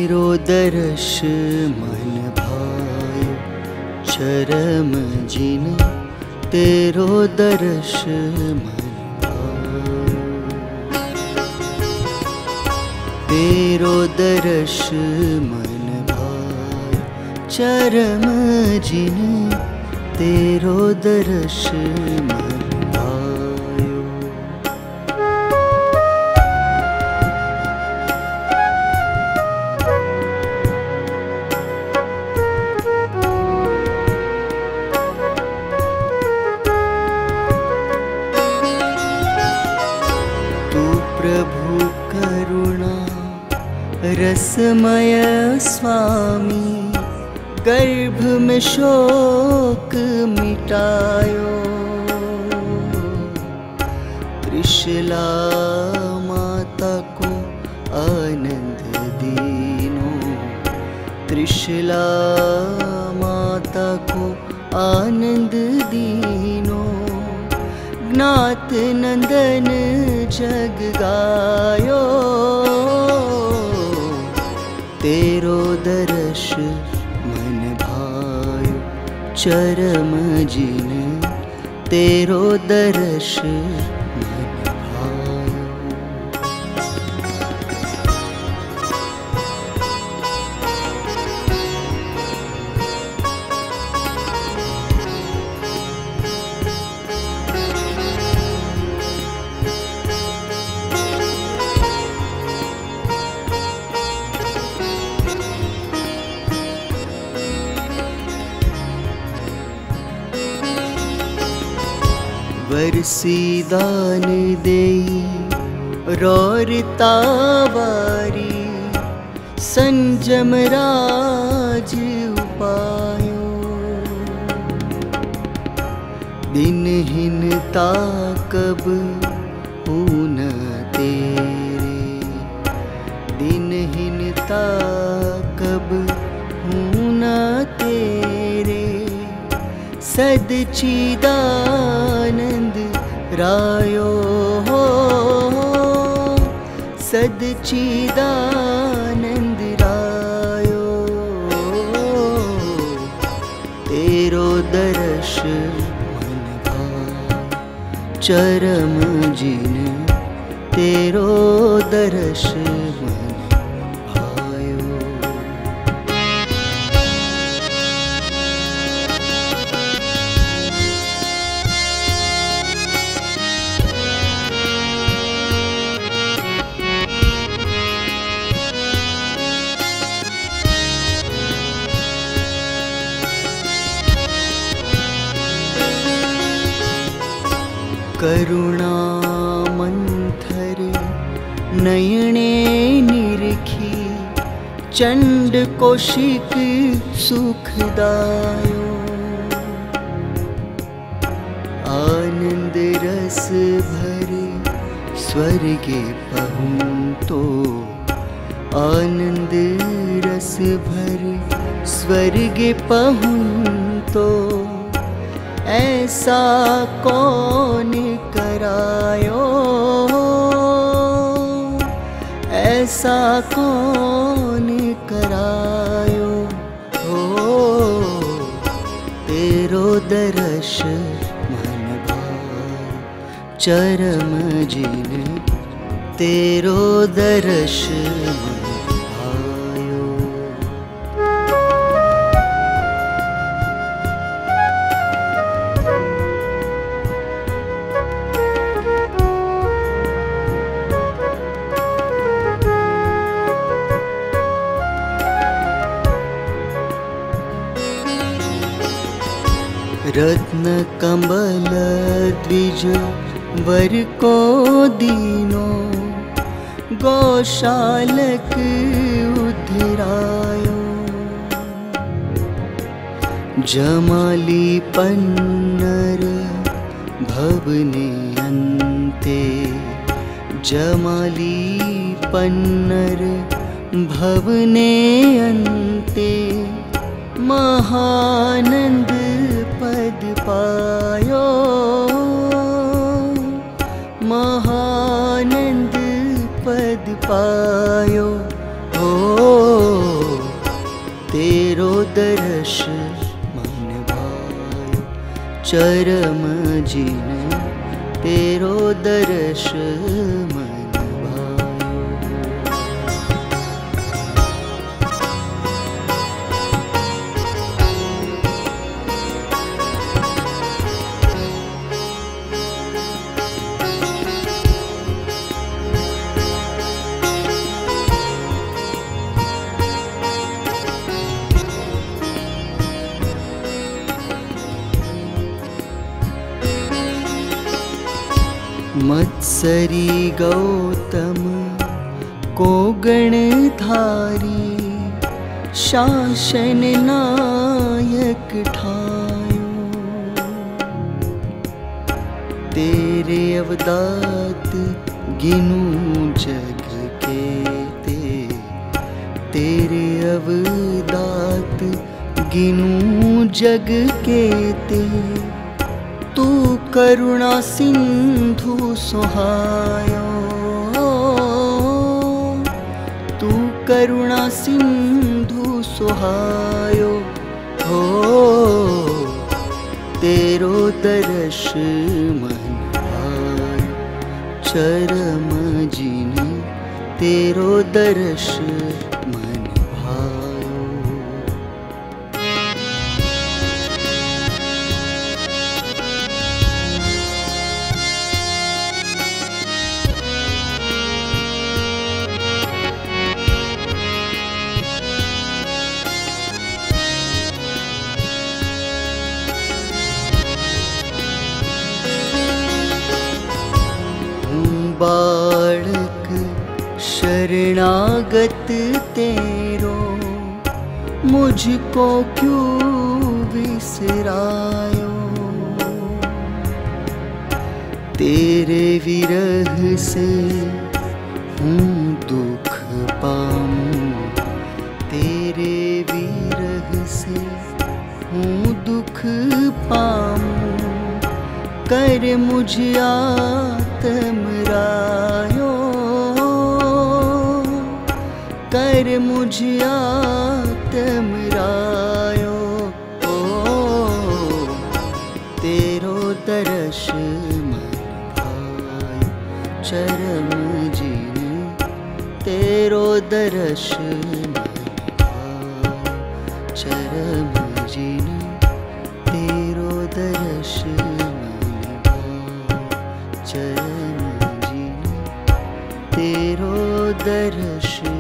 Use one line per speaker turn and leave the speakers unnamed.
तेरो दर्श मन भायो चरम जिन, तेरो दर्श मन भायो। तेरो दर्श मन भायो चरम जिन, तेरो दर्श मन भायो। तू प्रभु करुणा रसमय स्वामी, गर्भ में शोक मिटायो। त्रिशला माता को आनंद दीनो, त्रिशला माता को आनंद दीनो। ज्ञात नंदन जग गायो, तेरो दर्श मन भायो चरम जिन, तेरो दर्श मन भायो। बरसी दान देई रौरता बारी, संजम राज उपायो। दिनहीनता कब ऊन तेरे, दिनहीनता कब ऊन तेरे। सदचिदानंद रायो हो, सदचिदानंद रायो। तेरो दर्श मन भायो चरम जिन, तेरो दर्श मन भायो। करुणा मंथर नयने निरखी, चंड कौशिक सुखदायो। आनंद रस भरे स्वर्गे पहुँ तो, आनंद रस भरे स्वर्गे पहुँ तो। ऐसा कौन करायो, ऐसा कौन करायो। हो तेरो दर्श मन भायो चरम जिन, तेरो दर्श मन भायो। रत्न कमल द्विज वर को दीनो, गौशालक उधरायो। जमाली पन्नर भवने अन्ते, जमाली पन्नर भवने अन्ते। महानंद पद पायो, महानंद पद पायो। हो चरम जिन तेरो दर्श मन भायो। मत्सरी गौतम को गणधारी शासन नायक ठायो। तेरे अवदात गिनूं जग के तेरे अवदात गिनूं जग के तू करुणा सिंधु सुहायो। तू करुणा सिंधु सुहायो। हो तेरो दर्श मन भायो। चरम जिन तेरो दर्श मन भायो। बालक शरणागत तेरो मुझको क्यों बिसरायो। तेरे विरह से हूँ दुख पाऊँ। तेरे विरह से हूँ दुख पाऊँ। कर मुझ आत्म रायो। कर मुझ आत्म रायो। ओ तेरो दर्श मन भायो। चरम जिन तेरो दर्श मन भायो। चरम जिन तेरो दर्श चरम जिन तेरो दर्श